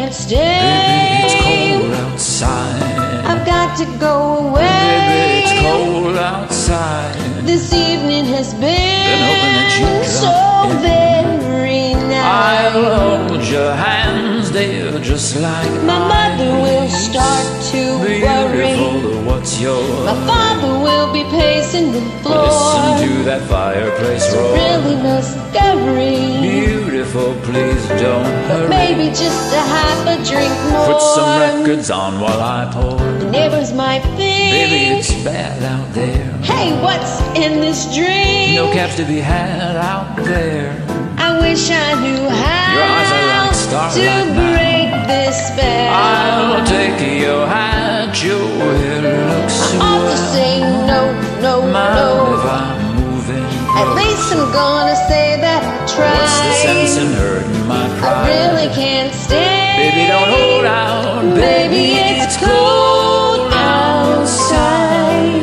can't stay. Baby, it's cold outside. I've got to go away. Baby, it's cold outside. This evening has been hoping that you'd so drop in. very nice. I'll hold your hands, dear, just like My mother will start to worry. Beautiful, what's your My father will be pacing the floor. Listen to that fireplace roar. Really discovery. Beautiful, please don't hurry. Maybe just a half a drink more. Put some records on while I pour. The neighbors might think, Baby, it's bad out there. hey, what's in this drink? No cabs to be had out there. I wish I knew how Your eyes are like starlight to now. break this spell. I'll take your hat, your hair looks so I ought to say no, no, Mind no. if I'm moving? At least I'm gonna say that I tried. What's the sense in hurting my I pride? really can't stay. Baby, don't hold out. Baby, it's cold outside.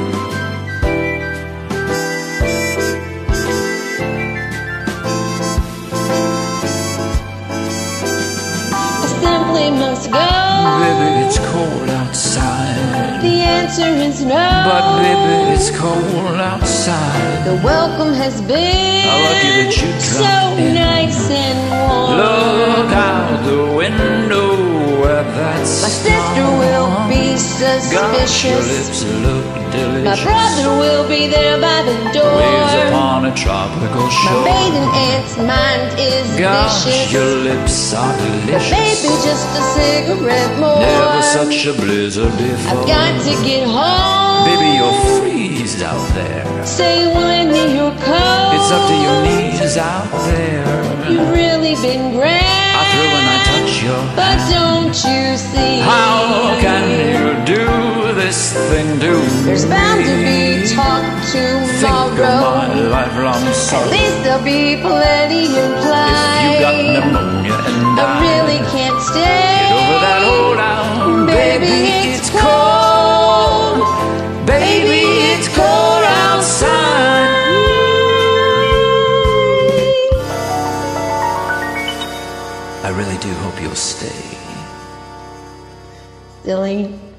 I simply must go. Baby, it's cold outside. The answer is no. But baby, it's cold outside. The welcome has been How lucky that you so dropped in. nice and warm. Look out the window where that's My sister will be Gosh, your suspicious. lips look delicious. My brother will be there by the door. Waves upon a tropical My shore. maiden aunt's mind is Gosh, vicious. your lips are delicious. Baby, just a cigarette more. Never such a blizzard before. I've got to get home. Baby, you're freezed out there. Say when you're cold. It's up to your knees out there. You've really been grand. I thrill when I touch your But hand. don't you see? How can you do this thing to me? There's bound to be talk Think of tomorrow. my lifelong At sorrow. least there'll be plenty implied. If you got pneumonia and I really can't stay. get over that hold out. Baby, it's cold. Baby, it's cold outside. I really do hope you'll stay. Silly.